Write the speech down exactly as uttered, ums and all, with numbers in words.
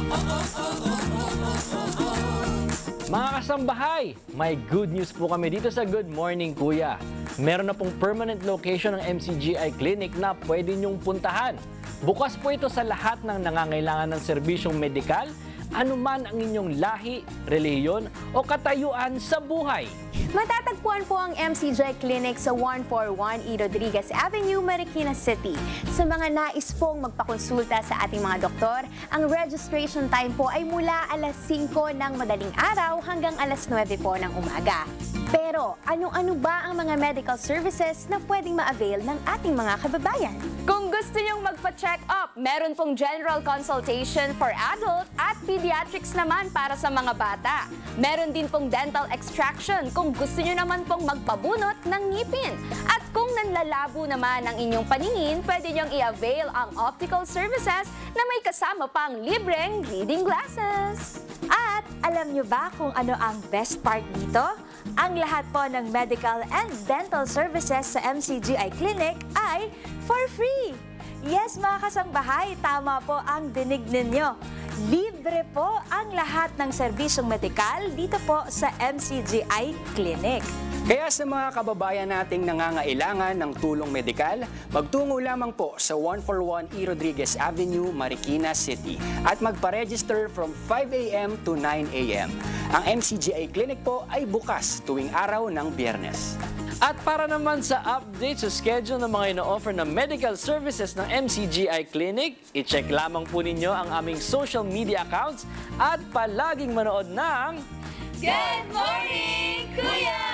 Mga kasambahay, may good news po kami dito sa Good Morning Kuya. Meron na pong permanent location ng M C G I Clinic na pwede niyong puntahan. Bukas po ito sa lahat ng nangangailangan ng serbisyong medikal, anuman ang inyong lahi, relihiyon o katayuan sa buhay. Matatagpuan po ang M C G I Clinic sa one forty-one E. Rodriguez Avenue, Marikina City. Sa mga nais pong magpakonsulta sa ating mga doktor, ang registration time po ay mula alas singko ng madaling araw hanggang alas nuwebe po ng umaga. Pero ano-ano ba ang mga medical services na pwedeng ma-avail ng ating mga kababayan? Kung gusto nyong magpa-check up, meron pong general consultation for adult at pediatrics naman para sa mga bata. Meron din pong dental extraction kung gusto nyo naman pong magpabunot ng ngipin. At kung nanlalabo naman ang inyong paningin, pwede nyong i-avail ang optical services na may kasama pang libreng reading glasses. At alam nyo ba kung ano ang best part dito? Ang lahat po ng medical and dental services sa M C G I Clinic ay for free! Yes, mga kasangbahay, tama po ang dinig ninyo. Libre po ang lahat ng serbisyong medikal dito po sa M C G I Clinic. Kaya sa mga kababayan nating nangangailangan ng tulong medikal, magtungo lamang po sa one forty-one E. Rodriguez Avenue, Marikina City at magpa-register from five A M to nine A M Ang M C G I Clinic po ay bukas tuwing araw ng Biyernes. At para naman sa update sa schedule ng mga ino-offer na medical services ng M C G I Clinic, i-check lamang po ninyo ang aming social media accounts at palaging manood ng Good morning, Kuya!